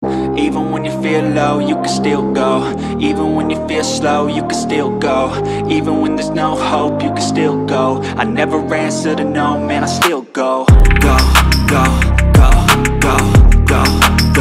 Even when you feel low, you can still go. Even when you feel slow, you can still go. Even when there's no hope, you can still go. I never answer to no, man, I still go.